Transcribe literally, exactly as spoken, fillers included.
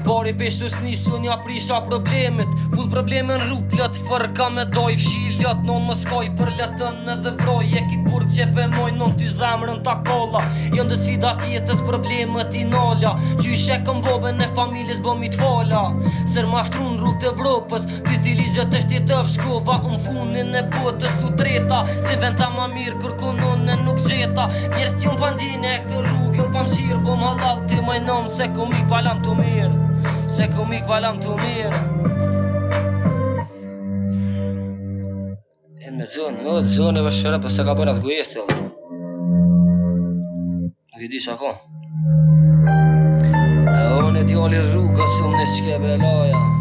Bari peshës nisu nja prisha problemet Full problemen rrug plët fërka me doj Fshiljat non më skoj për letën edhe vroj E kit burg që pëmoj non ty zemrën ta kolla Jën dhe sfidat jetës problemet i nalja Qyshe këm boben e familjes bëm i t'fala Ser ma shtrun rrug të Evropës Ty ti ligjet e shtetëv shkova Unë funin e botës u treta Si venta ma mirë kur konone nuk gjeta Njerës t'jun pandine e këtë rrug Jun pa mshirë bom halal ti majnon Se kom ik palam të mirë Se kom ik palam të mirë E me zonë, no zonë e vëshëra për se ka bërë as gojest të Nuk i di shako E unë e djali rrugës unë në shke belaja